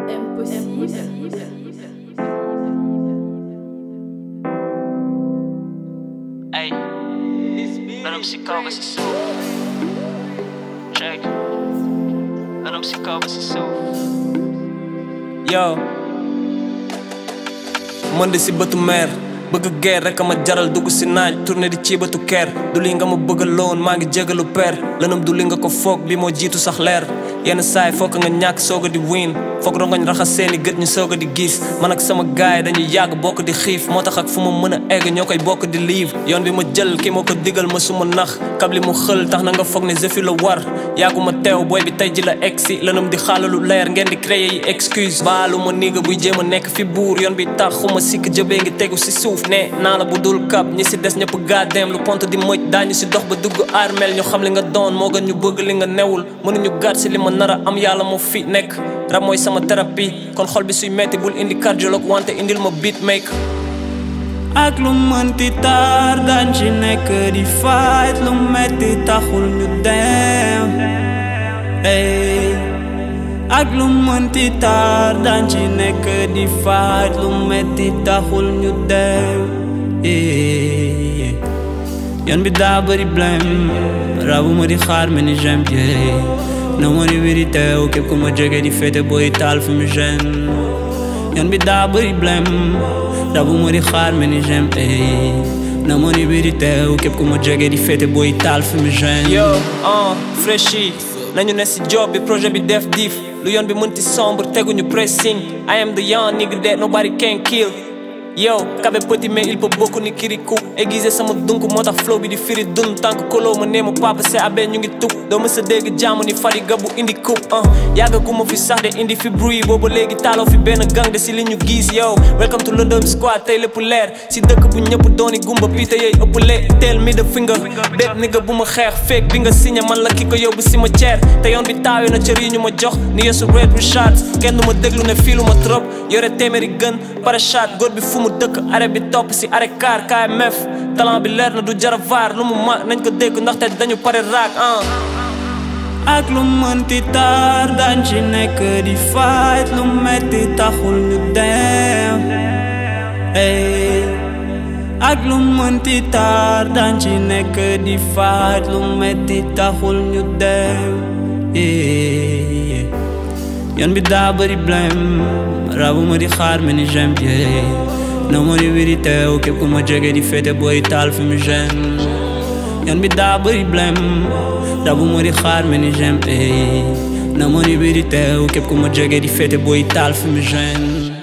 Impossible. Ey, laat si kaw ba si suuf. Check. Laat si kaw ba si suuf. Yo, man de si bëtu meer bëgg geer rek ma jaral dugg si naaj tourné di ci bëtu keer du li nga ma bëggaloon maa ngi jégalu per lënam du li nga ko foog bi moo jiitu sax leer yenn saay fokk nga ñàkk sooga di win fokk rongoñ raxas seeni gët ñu sooga di gis man ak sama gaay dañuy yàgg bokk di xiif moo tax ak fu ma mën a egg ñoo koy bokk di live yoon bi ma jël ki ma ko digal ma suma nax kabli mu xël tax na nga foog ne jëfi la war yàggu ma teew booy bi tey ji la egg si lënam di xaalalu leer ngeen di créer yi excuse baalu ma niiga buy jéem a nekk fi buur yoon bi tax xuma sikk jëbee ngi tegu si suuf ne naa la bu dul kap ñi si des ñëpp gaadeem lu pont di mëj daañu si dox ba dugg armel ñu xam li nga doon moo gën ñu bëgg li nga newul mënuñu gàtt si li ma nar a am yàlla moo fi nekk rab mooy sama thérapie kon xol bi suy metti bul indi cardiologue wante indil ma beat make ak lu mënti tar dañ ci nekk di fight lu metti taxul ñu dem ak lu mënti tar dañ ci nekk di fight lu metti taxul ñu dem yoon bi daa bëri blème rabu ma di xaar mel ni j'aime bien na ma ni wiri teew képp ku ma jege di féete booy taal fi mu gêne yoon bi daa bëri blème rabu ma di xaar mel ni j'aime na ma ni wiri teew képp ku ma jege di féete booy taal fi mu gêne yo Freshi nañu ne si job bi projet bi def diif lu yoon bi mënti sombre teguñu pressing I am the young nigga that nobody can kill yo kabe petit mais il peut beaucoup ni kirikou aiguiser sama dunk moo tax flow bi di firi dun tant que kolo ma nee ma papa c'est abe ñu ngi tuk doo ma sa dégg jàmm ni fariga bu indi coupe yàgga gu ma fi sax de indi fi bruit boobu léegi taaloo fi benn gang de si li ñu gis yo welcome to London squad tey lépp leer si dëkk bu ñëpp dooni gumba bii te yeey ëpp le teel mi de finger bépp nigga bu ma xeex feek bi nga signé man la ki ko yóbbu si ma ceer te yoon bi taawe na cër yi ñu ma jox ni yesu Red Richards kenn du ma déglu ne fiilu ma trop yore téeméeri gën parachat góor bi fu mu dëkk arrêt bi topp si arrêt car KMF talent bi leer na du jara vaar lu mu mag nañ ko dégg ndaxte dañu pare raak ak lu mënti tar dañ ci nekk di fight lu metti taxul ñu dem ak lu mënti tar dañ ci nekk di fight lu metti taxul ñu dem yoon bi daa bëri blème rabu ma di xaar mel ni j'aime bien na ma ni wiri teew képp ku ma jege di féete booy taal fi mu gêne yoon bi daa bëri blème rabu ma di xaar mel ni j'aime na ma ni wiri teew képp ku ma jege di féete booy taal fi mu gêne